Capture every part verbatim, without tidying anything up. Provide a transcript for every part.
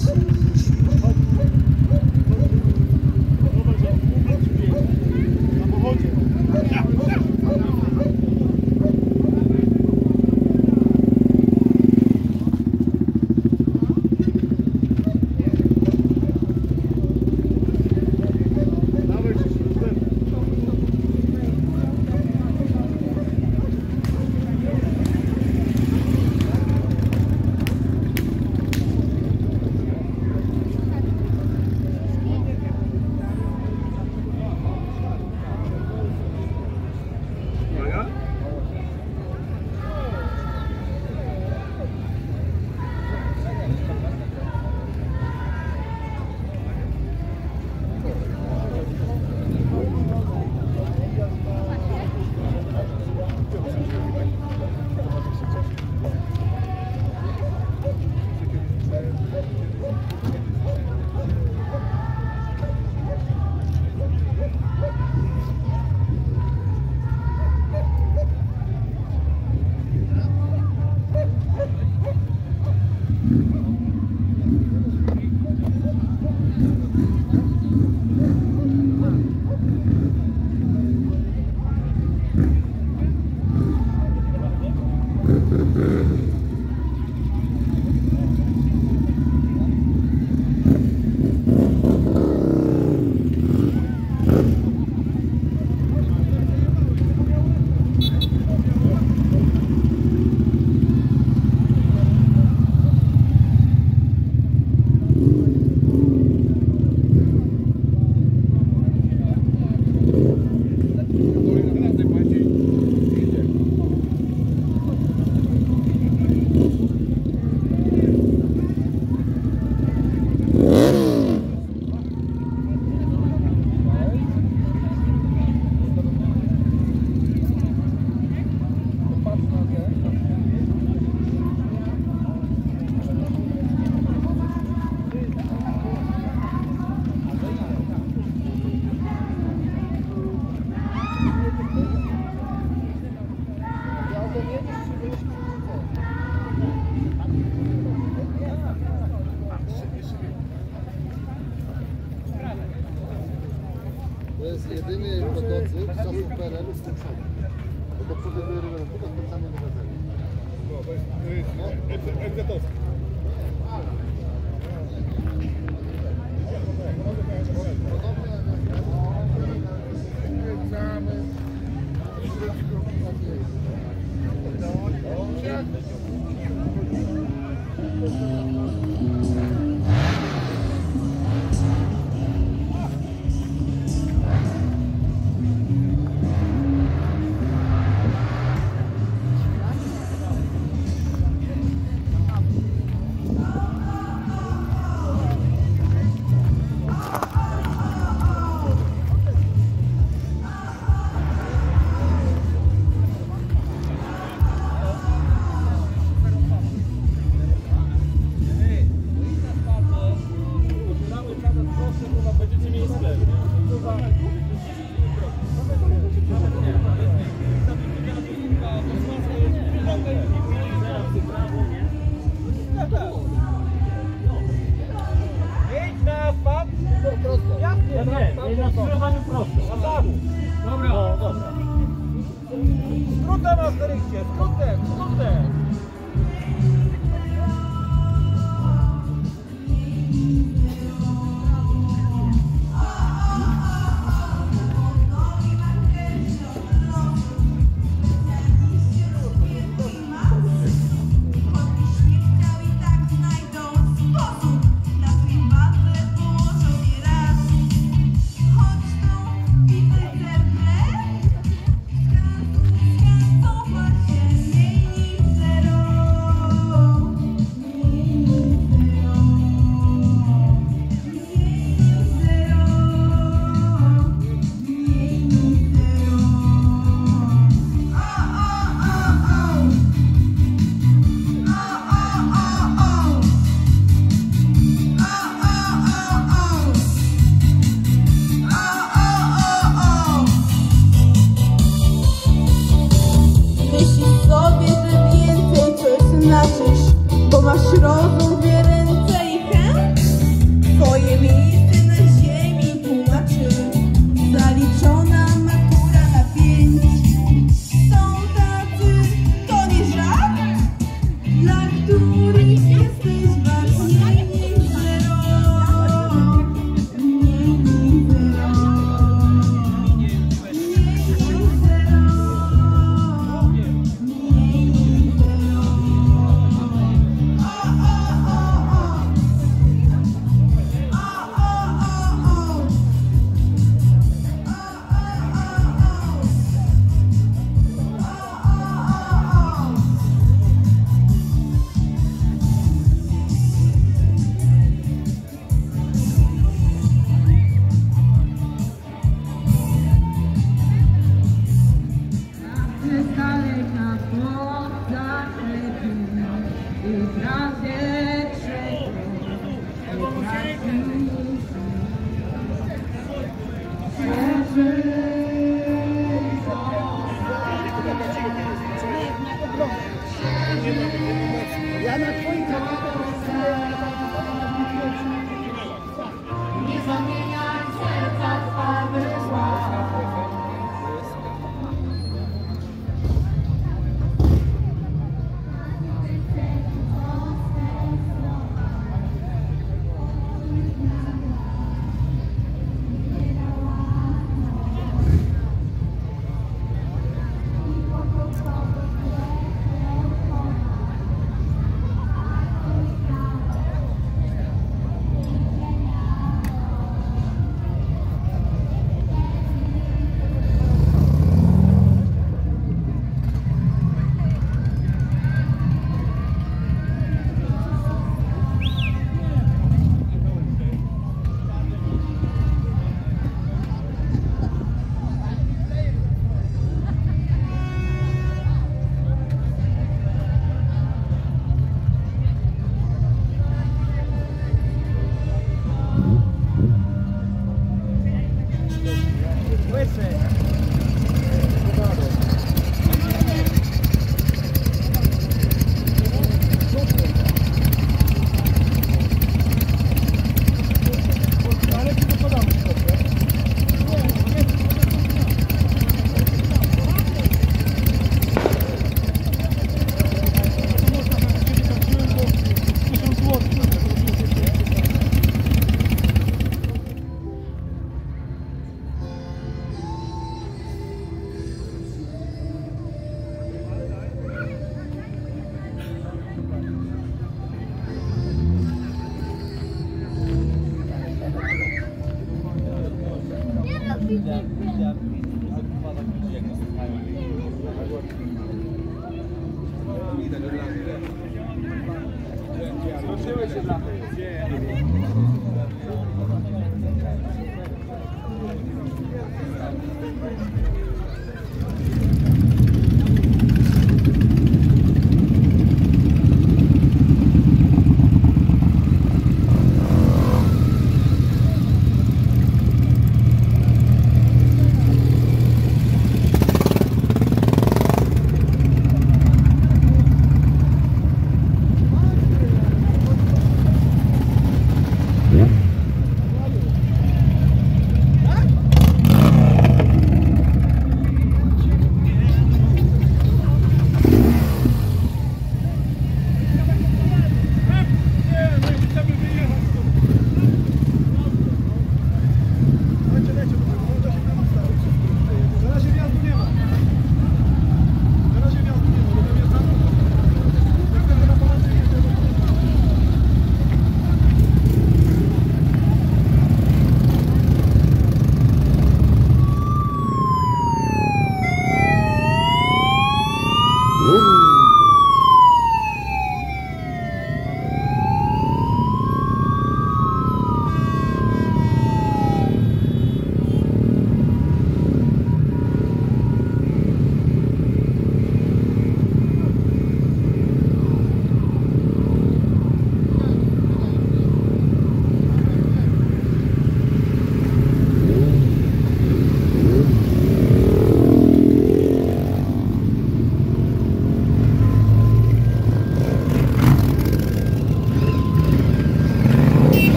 To jest jedyny motocykl z czasów P R L-u z tym przodem. Bo do przodu były robione tylko specjalnie wychodzenie. No, to jest egzetowski. Skrótem, Asterykcie, skrótem, skrótem! Bo masz rozum, dwie ręce i chęć?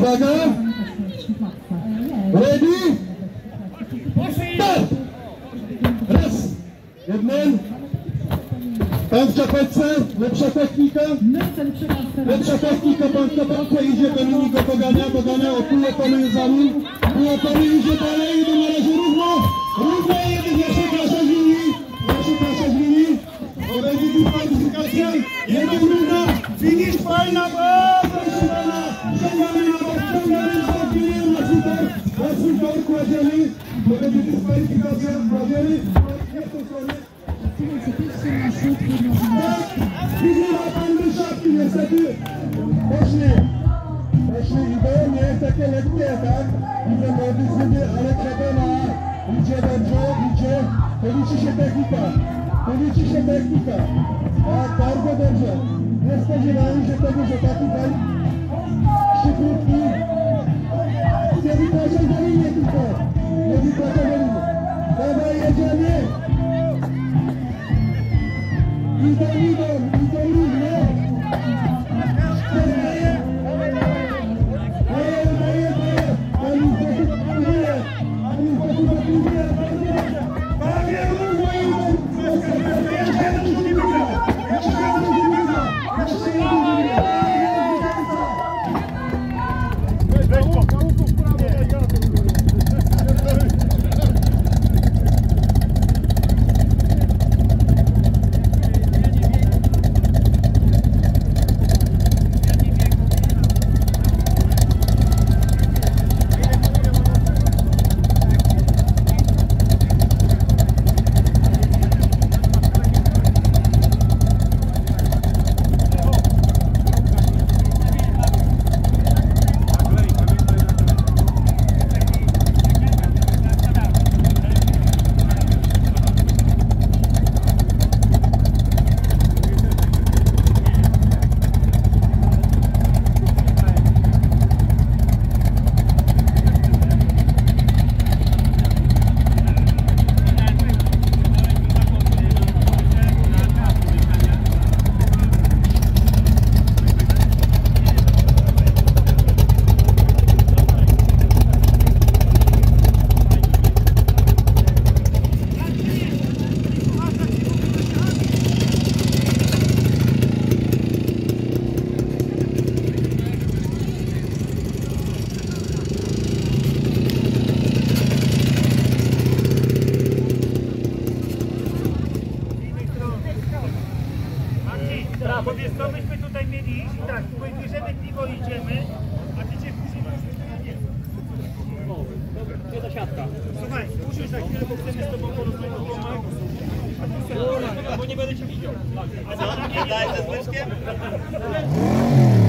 Uwaga! Ready? Start! Raz! Jednym. Pan w czapeczce, lepsza technika. Lepsza technika, pan w czapeczce idzie, Dominik go pogania, pogania, o pół opony jest za nim. Pół opony idzie dalej, idą na razie równo. Równo, jeden jeszcze klasza z linii. Jeszcze klasza z linii. To będzie dyskwalifikacja. Jeden równa. Finish fajna, bardzo fajna. Ściągamy na bok, ściągamy na bok, na super. Na super kładziemy. To będzie dyskwalifikacja, kładziemy. Nie w tą stronę. Wygrywa pan Ryszardki, niestety. Poszli. Poszli idą, nie jest takie lekkie, tak? Widzę młody sobie, ale trzeba na... Idzie dobrze, idzie. To liczy się technika. To liczy się technika. Tak, bardzo dobrze. Nie spodziewałem się tego, że taki pan szybki. Nie wykracza za linię tylko. Nie wykracza za linię. Dawaj, jedziemy. Idą, idą, idą równo. Daje, daje, daje. Pani znowu próbuje. Pani znowu próbuje. Panie, równo idą. Jeszcze jeden już nie wygra. Jeszcze jeden już nie wygra. Jeszcze jeden już nie wygra. Bo wiesz co, myśmy tutaj mieli iść i tak, bierzemy piwo i idziemy, a ty cię później masz nie. O, dobra, to ta siatka. Słuchaj, usiądź na chwilę, bo chcemy z tobą porozmawiać o domach. A ty bo nie będę cię widział. A za nami daj ze Zbyszkiem?